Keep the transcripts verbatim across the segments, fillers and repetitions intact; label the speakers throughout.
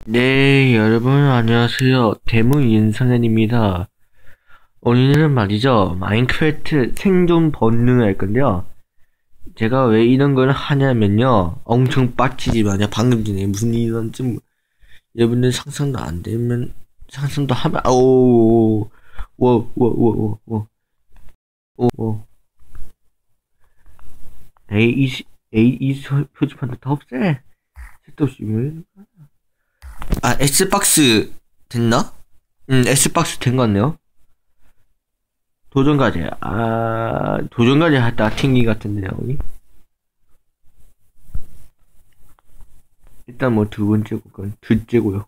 Speaker 1: 네, 여러분 안녕하세요. 대문인선현입니다. 오늘은 말이죠, 마인크래프트 생존 본능을 할 건데요. 제가 왜 이런 걸 하냐면요, 엄청 빡치지만요. 방금 전에 무슨 일이 좀 여러분들 상상도 안 되면 상상도 하면 아오 워워워워워워 에이 이 에이 이 표지판도 더 없애. 쓸데없이 왜? 아, X박스 됐나? 응, X박스 된 것 같네요. 도전과제. 아, 도전과제 했다 튕긴 것 같은데요, 여기. 일단 뭐 두 번째고, 그건 둘째고요.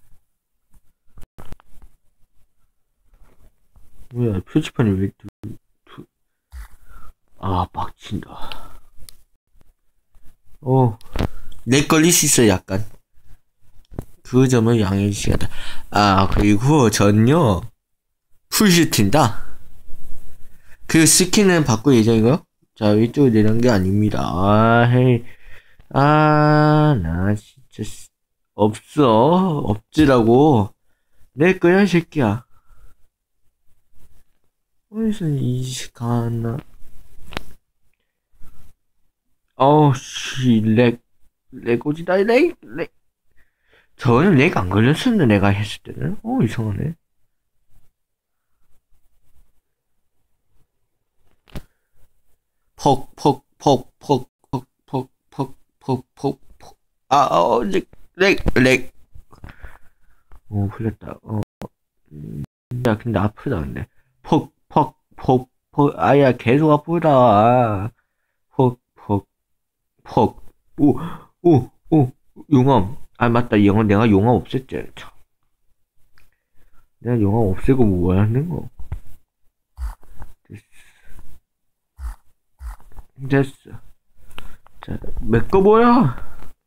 Speaker 1: 뭐야, 표지판이 왜 두, 두, 아, 빡친다. 어, 렉 걸릴 수 있어요, 약간. 그 점을 양해해 주셔야 돼. 아, 그리고 전요, 풀슈팅다. 그 스킨은 바꿀 예정이고요. 자, 위쪽으로 내려온 게 아닙니다. 아, 헤이. 아, 나 진짜 없어. 없지라고. 내 거야, 이 새끼야. 어디서 이 시간나. 어우, 씨, 렉, 렉오지다, 렉, 렉. 저는 렉 안 걸렸었는데, 내가 했을 때는. 어, 이상하네. 퍽, 퍽, 퍽, 퍽, 퍽, 퍽, 퍽, 퍽, 퍽, 퍽. 아, 어, 렉, 렉, 렉. 오, 풀렸다. 어, 음, 야, 근데 아프다, 근데. 퍽, 퍽, 퍽, 퍽. 아야, 계속 아프다. 퍽, 퍽, 퍽. 오, 오, 오, 용암. 아, 맞다. 이 영화, 내가 용암 없앴지. 참. 내가 용암 없애고 뭐 하는 거. 됐어. 자, 메꺼 뭐야?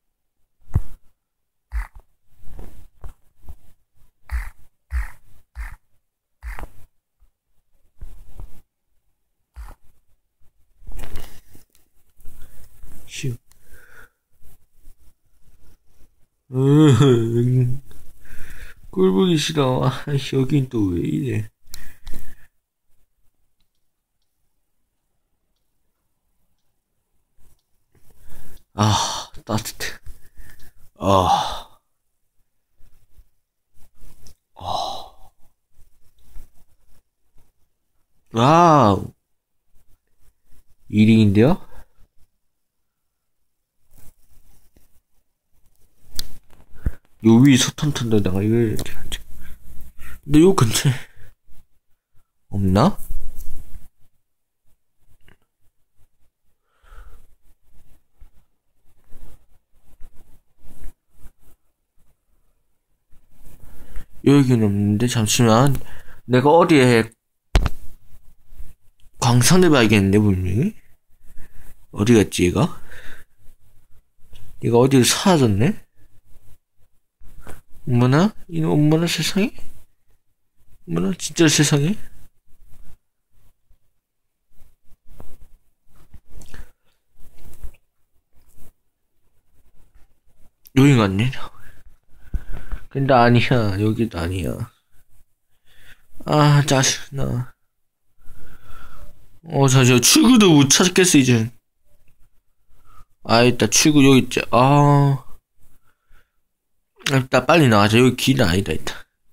Speaker 1: 휴. 으, 꼴 보기 싫어. 아, 여긴 또 왜 이래. 아, 따뜻해. 아, 아, 와우. 일 인인데요? 요 위 소탄 탄다, 내가 이거 이렇게 하지. 근데 요 근처에 없나? 여기는 없는데, 잠시만. 내가 어디에 광산을 봐야겠는데, 분명히? 어디 갔지, 얘가? 얘가 어디로 사라졌네? 엄마나? 이놈 엄마나 세상에? 엄마나 진짜 세상에? 여기 갔네. 근데 아니야. 여기도 아니야. 아, 짜증나. 어, 잠시만. 출구도 못 찾겠어, 이제. 아, 일단 출구 여기 있지. 아, 일단 빨리 나가자. 여기 길은 아니다, 일단.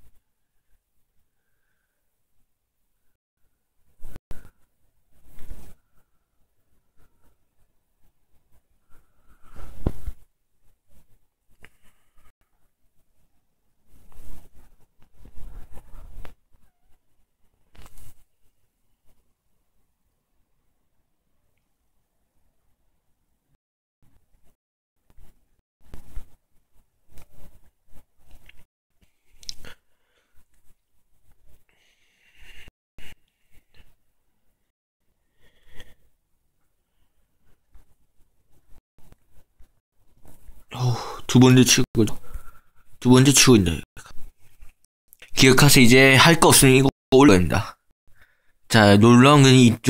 Speaker 1: 어, 두 번째 출구. 두 번째 출구인데. 기억하세요. 이제 할 거 없으면 이거 올려야 된다. 자, 놀라운 건 이쪽.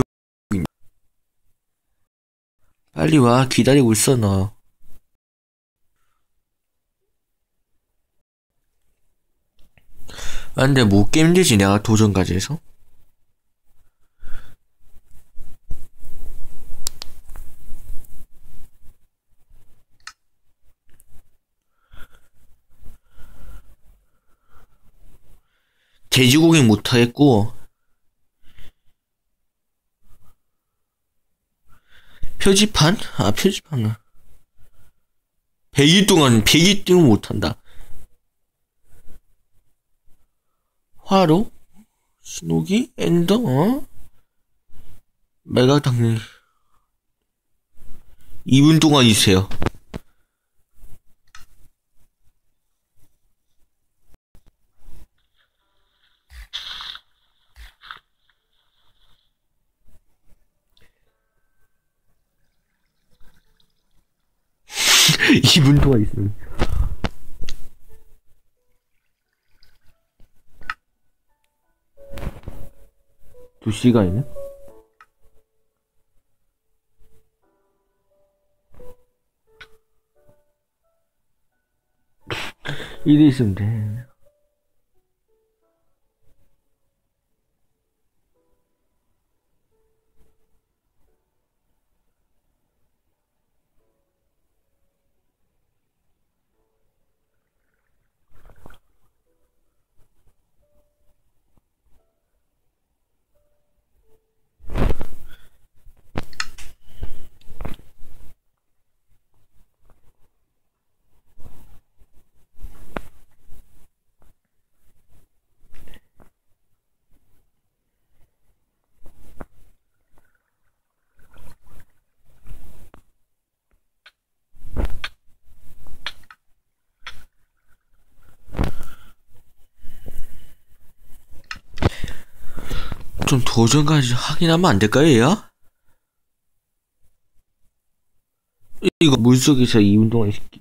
Speaker 1: 빨리 와. 기다리고 있어, 너. 아, 근데 뭐 게임 되지, 내가 도전까지 해서? 돼지고기 못하겠고, 표지판? 아, 표지판은. 백 일 동안 백 일 동안 못한다. 화로? 스노기? 엔더? 어? 메가당리. 이 분 동안 있어요. 이 분 동안 있으면. 두 시간이네? 이리 있으면 돼. 좀 도전까지 확인하면 안 될까요, 얘야? 이거 물속에서 이 분 동안 있기.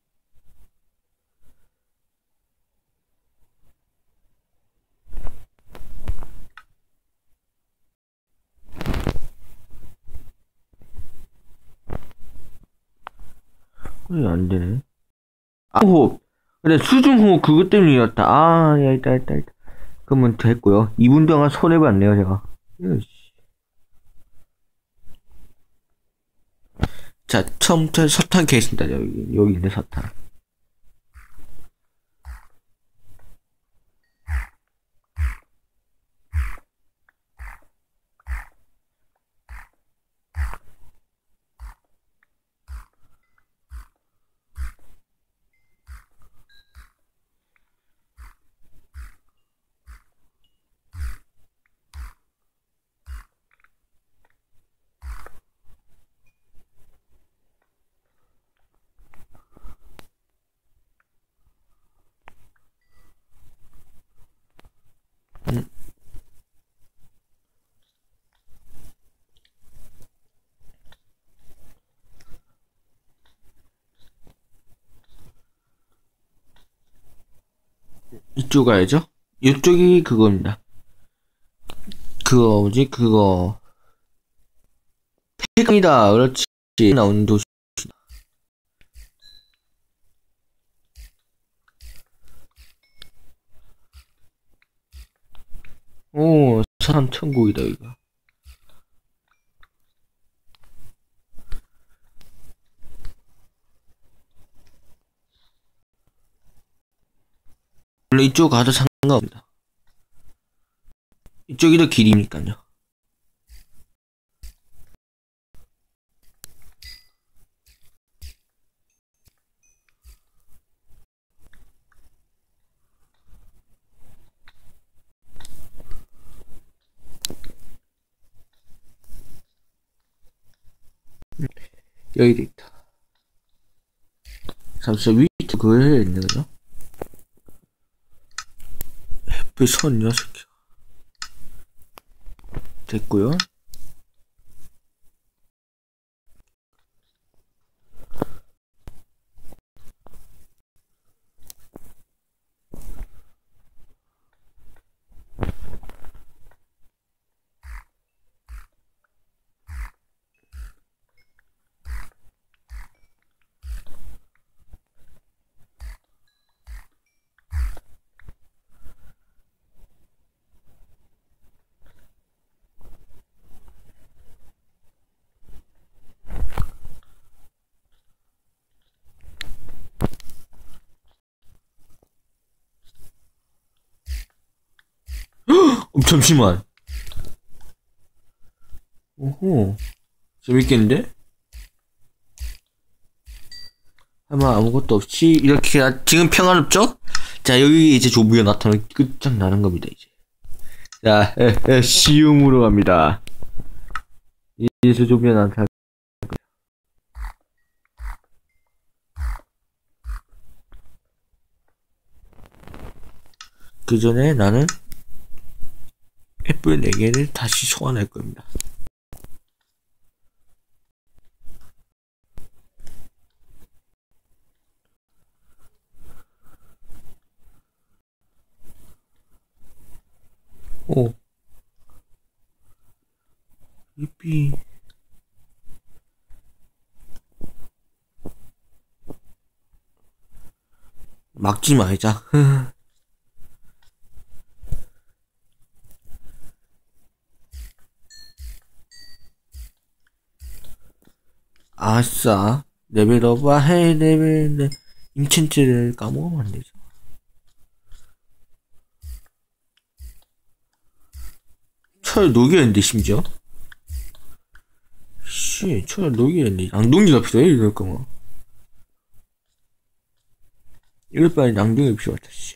Speaker 1: 왜 안 되네? 아, 호흡. 근데 수중호흡 그것 때문이었다. 아, 야, 있다, 있다, 있다. 그러면 됐고요. 이 분 동안 손해봤네요, 제가. 으이씨. 자, 처음부터 서탄 캐있습니다. 여기, 여기 있네, 서탄. 음. 이쪽 가야죠? 이쪽이 그겁니다. 그거, 뭐지, 그거. 폐강이다. 그렇지. 나오는 도시. 오, 사람 천국이다, 이거. 원래 이쪽 가도 상관없습니다. 이쪽이 더 길이니까요. 여기도 있다. 잠시만, 위에 그거 해야 있네, 그죠? 햇빛 선 녀석이야. 됐고요. 어, 잠시만. 오호. 재밌겠는데? 아마 아무것도 없이 이렇게 지금 평화롭죠? 자, 여기 이제 조부가 나타나면 끝장나는 겁니다. 이제 자, 에, 에, 시음으로 갑니다. 이제 조부가 나타나. 그 전에 나는 애플 네 개를 다시 소환할 겁니다. 오. 이삐. 막지 말자. 아싸. 레벨업아 해, 레벨, 인챈트를 까먹으면 안 되죠. 철 녹이었는데, 심지어. 씨, 철 녹이었는데. 양동이가 필요해, 이럴 거면. 이럴 바엔 양동이가 필요하다, 씨.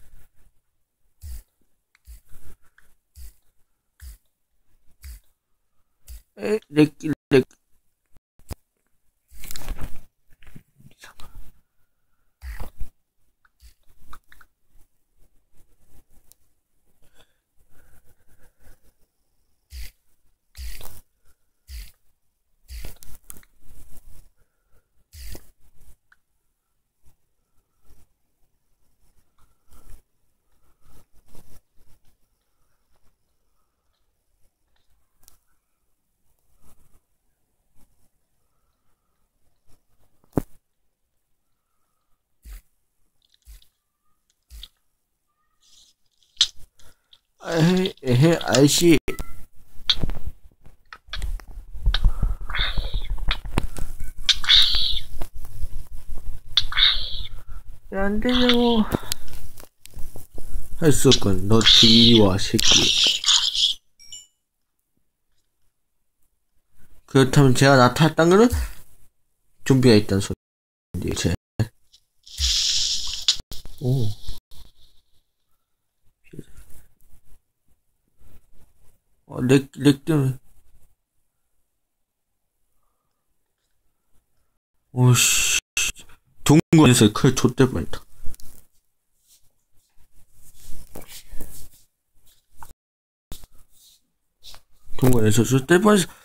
Speaker 1: 에, 렉, 렉. 에헤, 에헤, 아이씨. 왜 안 되냐고. 할 수 없군. 너 뒤리 와, 새끼. 그렇다면 제가 나타났단 거는 좀비가 있다는 소리인데, 제. 오. 어, 렉, 렉 때문에. 오씨. 동굴에서 칼 좆대 뻔했다. 동굴에서 좆대 뻔했어.